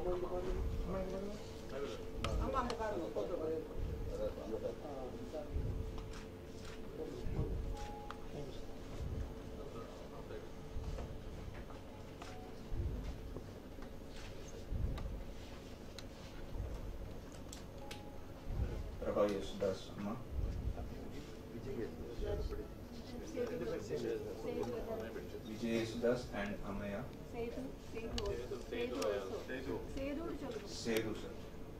K.J.Yesudas, Amma. K.J.Yesudas and Amaya. Sedu, sir.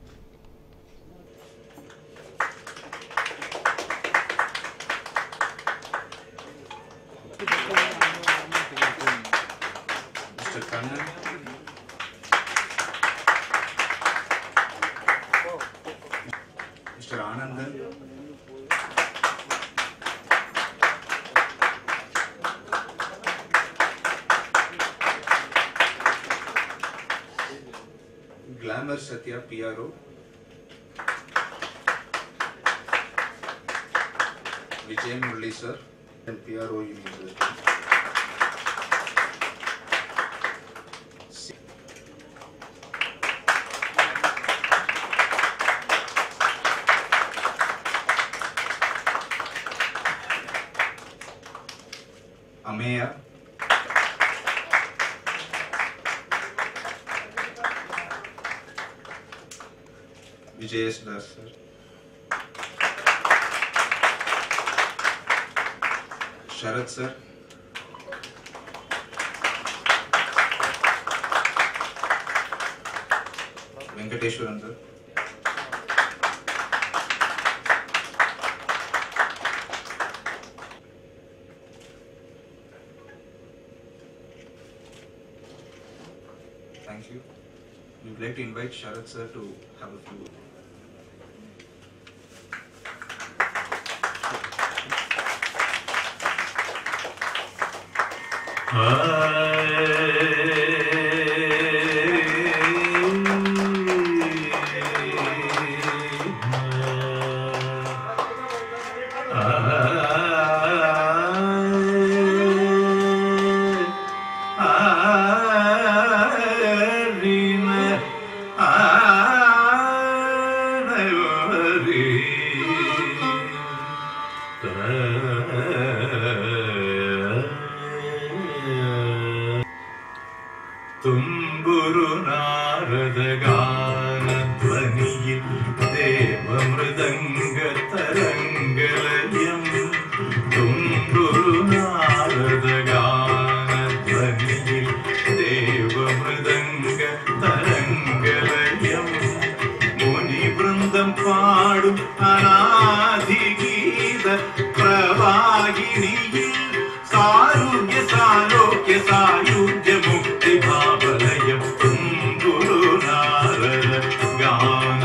Mr. Kannan. Mr. Anandan. Glamour Satya PRO. Vijay Murli sir and PRO University. Amaya. K.J.Yesudas, sir. Sharat, sir. Venkateshwaran, sir. Thank you. We would like to invite Sharat, sir, to have a few. Tumburu Naradagana த்வனியில் தேவமிருதங்க தரங்கலயம் Tumburu Naradagana த்வனியில் தேவமிருதங்க தரங்கலயம் முனி பிருந்தம் பாடும் அநாதி கீத பிரவாகினியில் சாருண்ய சாலோக்கிய சாயுஜ்ய முக்தி பாவலயம் தும்புரு நாரத கான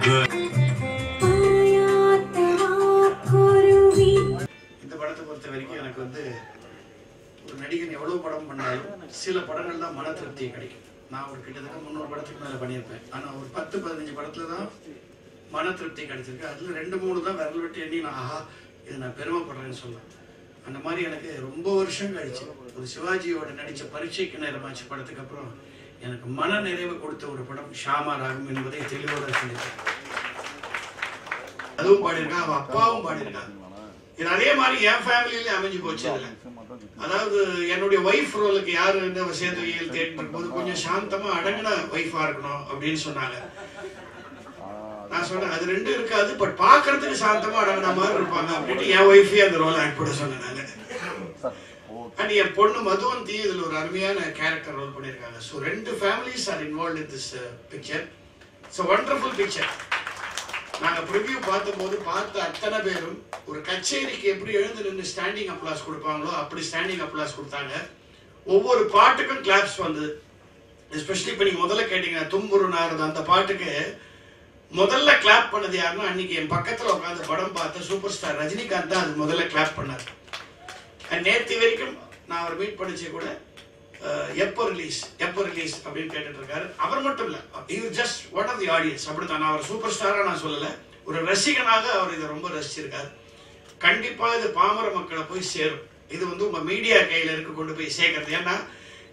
இந்த படத்தை பொறுத்த வரைக்கும் எனக்கு வந்து ஒரு நடிகன் எவ்வளவு படம் பண்ணாலும் சில படங்கள் தான் மன திருப்தியை கிடைக்கும். நான் ஒரு கிட்டத்தட்ட 300 படத்துக்கு மேலே பண்ணியிருப்பேன். ஆனால் ஒரு 10-15 படத்துல தான் மன திருப்தி கிடைச்சிருக்கு. அதுல 2-3 தான் விரல் விட்டு எண்ணி நான் ஆஹா இது நான் பெருமைப்படுறேன்னு சொல்லுவேன். அந்த மாதிரி எனக்கு ரொம்ப வருஷம் கழிச்சு ஒரு சிவாஜியோட நடித்த பரீட்சைக்கு நேரமாச்சு படத்துக்கு அப்புறம் எனக்கு மன நிறைவு கொடுத்த ஒரு படம் ஷியாமா ராகம் என்பதை தெளிவோட சொல்லியிருக்கேன். அதுவும் பாடியிருக்கான், அவன் அப்பாவும் பாடியிருக்கான். இது அதே மாதிரி என் ஃபேமிலியிலே அமைஞ்சு போச்சு. அதில் அதாவது என்னுடைய ஒய்ஃப் ரோலுக்கு யாரு சேர்ந்து தேடிட்டு இருக்கும்போது கொஞ்சம் சாந்தமா அடங்கின ஒய்ஃபா இருக்கணும் அப்படின்னு சொன்னாங்க. நான் சொன்னேன் அது ரெண்டும் இருக்காது, பட் பாக்குறதுக்கு சாந்தமா அடங்கின மாதிரி இருப்பாங்க அப்படின்ட்டு என் ஒய்ஃபே அந்த ரோல் ஆக்ட் பண்ண சொன்னேன். அண்ட் என் பொண்ணு மதுவந்தி இதுல ஒரு அருமையான கேரக்டர் ரோல் பண்ணியிருக்காங்க. So 2 families are involve in this picture. It's a wonderful picture. நாங்க ப்ரிவியூ பார்த்தபோது பார்த்த அத்தனை பேரும் ஒரு கச்சேரிக்கு எப்படி எழுந்து நின்று ஸ்டாண்டிங் அப்ளாஸ் கொடுப்பாங்களோ அப்படி ஸ்டாண்டிங் அப்ளாஸ் கொடுத்தாங்க. ஒவ்வொரு பாட்டுக்கும் கிளாப்ஸ் வந்தது. எஸ்பெஷலி இப்போ நீங்க முதல்ல கேட்டீங்க தும்புரு நாரது அந்த பாட்டுக்கு முதல்ல கிளாப் பண்ணது யாருன்னா அன்னைக்கு என் பக்கத்துல உட்காந்து படம் பார்த்த சூப்பர் ஸ்டார் ரஜினிகாந்த் தான் அது முதல்ல கிளாப் பண்ணார். நேற்று வரைக்கும் நான் அவர் மீட் பண்ணிச்சு கூட எப்போ ரிலீஸ் அப்படின்னு கேட்டுட்டு இருக்காரு. அவர் மட்டும் இல்ல, he was just one of the audience. அப்படித்தான். நான் அவர் சூப்பர் ஸ்டாரா நான் சொல்லல, ஒரு ரசிகனாக அவர் இதை ரொம்ப ரசிச்சிருக்காரு. கண்டிப்பா இது பாமர மக்களை போய் சேரும். இது வந்து உங்க மீடியா கையில இருக்கு கொண்டு போய் சேர்க்கறது. ஏன்னா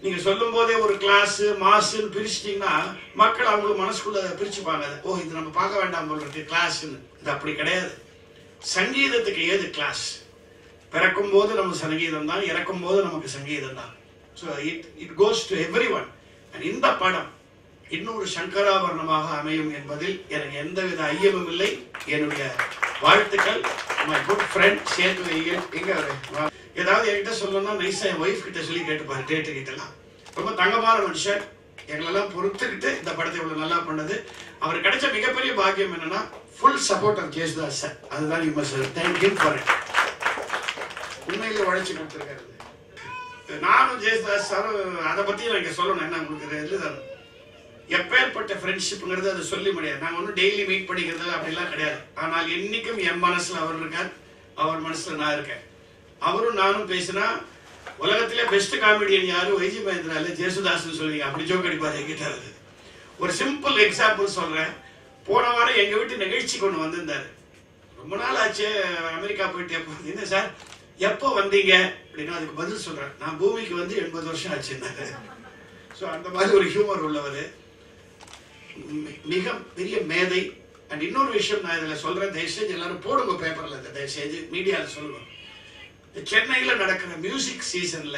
நீங்க சொல்லும் போதே ஒரு கிளாஸ் மாசுன்னு பிரிச்சிட்டீங்கன்னா மக்கள் அவங்க மனசுக்குள்ள பிரிச்சுப்பாங்க. ஓ, இது நம்ம பார்க்க வேண்டாம் போல இருக்கு கிளாஸ்ன்னு. இது அப்படி கிடையாது. சங்கீதத்துக்கு ஏது கிளாஸ்? பிறக்கும் போது நம்ம சங்கீதம் தான், இறக்கும் போது நமக்கு சங்கீதம் தான். So it goes to everyone. இந்த படம் இன்னொரு சங்கராபரணமாக அமையும் என்பதில் எனக்கு எந்தவித ஐயமும் இல்லை. என்னுடைய வாழ்த்துக்கள். மை குட் ஃப்ரெண்ட் சேதுவையல். எங்க ஏதாவது என்கிட்ட சொல்லணும்னா நைஸா என் ஒய்ஃப் கிட்ட சொல்லி கேட்டுப்பாரு. டேட்டு கிட்டலாம் ரொம்ப தங்கமான மனுஷன். எங்களெல்லாம் பொறுத்துக்கிட்டு இந்த படத்தை இவ்வளவு நல்லா பண்ணது. அவர் கிடைச்ச மிகப்பெரிய பாக்கியம் என்னன்னா full support of Yesudas sir. அதுதான் you must thank him for it. உண்மையில உழைச்சி கொடுத்துருக்காரு. நானும் ஜேசுதாஸ் சாரும் அதை பத்தி நான் இங்க சொல்லணும். என்ன உங்களுக்கு எப்பேற்பட்ட ஃப்ரெண்ட்ஷிப்ங்கிறது அதை சொல்லி முடியாது. நாங்கள் ஒன்றும் டெய்லி மீட் பண்ணிக்கிறது அப்படிலாம் கிடையாது. ஆனால் என்னைக்கும் என் மனசுல அவர் இருக்கார், அவர் மனசுல நான் இருக்கேன். அவரும் நானும் பேசினா உலகத்திலே பெஸ்ட் காமெடியன் யாரு? வைஜி மகேந்திரா இல்ல ஜேசுதாஸ்ன்னு சொல்லுவீங்க. அப்படி ஜோக் அடிப்பாரு என்கிட்ட. ஒரு சிம்பிள் எக்ஸாம்பிள் சொல்றேன். போன வாரம் எங்க வீட்டு நிகழ்ச்சி கொண்டு வந்திருந்தாரு. ரொம்ப நாள் ஆச்சு அமெரிக்கா போயிட்டு. எப்போ என்ன சார் எப்போ வந்தீங்க அப்படின்னா அதுக்கு பதில் சொல்றேன், நான் பூமிக்கு வந்து 80 வருஷம் ஆச்சுன்னாரு. ஸோ அந்த மாதிரி ஒரு ஹியூமர் உள்ளவர், மிக பெரிய மேதை. அண்ட் இன்னொரு விஷயம் நான் இதில் சொல்றேன், தயவுசெய்து எல்லாரும் போடுங்க பேப்பர்ல, தயவுசெய்து மீடியாவில் சொல்லுவோம். சென்னையில் நடக்கிற மியூசிக் சீசன்ல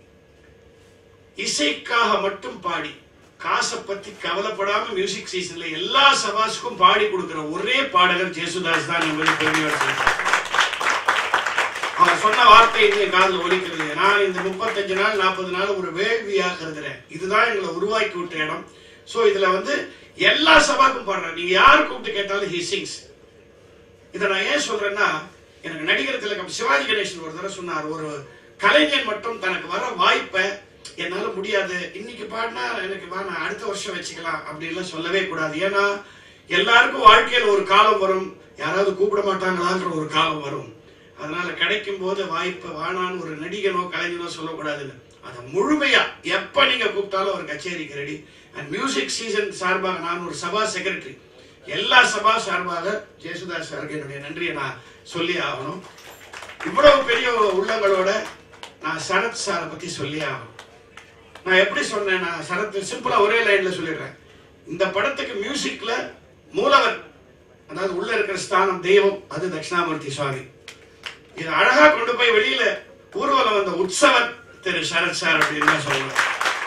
இசைக்காக மட்டும் பாடி காசை பத்தி கவலைப்படாம மியூசிக் சீசன்ல எல்லா சபாஸுக்கும் பாடி கொடுக்கிற ஒரே பாடகர் ஜேசுதாஸ் தான் என்பது பெருமையோடு. அவர் சொன்ன வார்த்தை இந்த காதில் ஒலிக்கிறது. நான் இந்த 35 நாள் 40 நாள் ஒரு வேள்வியாக இருக்கிறேன். இதுதான் எங்களை உருவாக்கி விட்ட இடம். சோ இதுல வந்து எல்லா சபாக்கும் பாடுறேன். நீங்க யாரு கூப்பிட்டு கேட்டாலும் ஹி சிங்ஸ். இதை நான் ஏன் சொல்றேன்னா, எனக்கு நடிகர் திலகம் சிவாஜி கணேசன் ஒரு தடவை சொன்னார், ஒரு கலைஞன் மட்டும் தனக்கு வர வாய்ப்பை என்னால முடியாது, இன்னைக்கு பாடினா எனக்கு நான் அடுத்த வருஷம் வச்சுக்கலாம் அப்படின்லாம் சொல்லவே கூடாது. ஏன்னா எல்லாருக்கும் வாழ்க்கையில் ஒரு காலம் வரும், யாராவது கூப்பிட மாட்டாங்களான்ற ஒரு காலம் வரும். அதனால கிடைக்கும் போது வாய்ப்பு வானான்னு ஒரு நடிகனோ கலைஞனோ சொல்லக்கூடாதுன்னு, அதை முழுமையா எப்ப நீங்க கூப்பிட்டாலும் ஒரு கச்சேரிக்கு ரெடி. அண்ட் மியூசிக் சீசன் சார்பாக நான் ஒரு சபா செக்ரட்டரி, எல்லா சபா சார்பாக ஜேசுதாஸ் சாருக்கு என்னுடைய நன்றியை நான் சொல்லி ஆகணும். இவ்வளவு பெரிய உள்ளங்களோட நான் சரத் சாரை பத்தி சொல்லி ஆகணும். நான் எப்படி சொன்னேன், நான் சரத் சிம்பிளா ஒரே லைன்ல சொல்லிடுறேன். இந்த படத்துக்கு மியூசிக்ல மூலவர், அதாவது உள்ள இருக்கிற ஸ்தானம் தெய்வம், அது தட்சிணாமூர்த்தி சுவாமி. இது அழகா கொண்டு போய் வெளியில ஊர்வலம் வந்த உற்சவர் திரு சரத் சார் அப்படின்னு சொல்லுவேன்.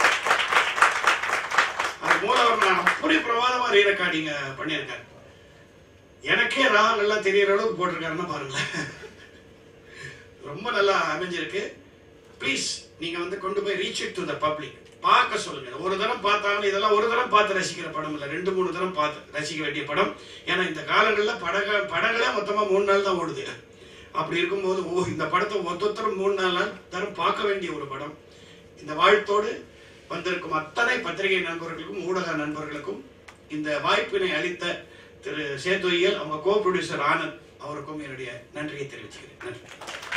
அது மூலவர் நான் அப்படி பிரமாதமா ரீரெக்கார்டிங் பண்ணியிருக்காரு. எனக்கே ராகங்கள்லாம் தெரியற அளவுக்கு போட்டிருக்காருன்னா பாருங்களேன், ரொம்ப நல்லா அமைஞ்சிருக்கு. ப்ளீஸ் நீங்க வந்து கொண்டு போய் reach it to the public. பார்க்க சொல்லுங்க. ஒரு தரம் பார்த்தாலும் இதெல்லாம் ஒரு தரம் பார்த்து ரசிக்கிற படம் இல்லை, 2-3 தரம் பார்த்து ரசிக்க வேண்டிய படம். ஏன்னா இந்த காலங்களில் படங்களே மொத்தமா 3 நாள் தான் ஓடுது. அப்படி இருக்கும்போது இந்த படத்தை மொத்தத்தரும் 3-4 நாள் தரம் பார்க்க வேண்டிய ஒரு படம். இந்த வாழ்த்தோடு வந்திருக்கும் அத்தனை பத்திரிகை நண்பர்களுக்கும் ஊடக நண்பர்களுக்கும் இந்த வாய்ப்பினை அளித்த திரு சேதுவையல், அவங்க கோ ப்ரொடியூசர் ஆனந்த் அவருக்கும் என்னுடைய நன்றியை தெரிவிச்சுக்கிறேன். நன்றி.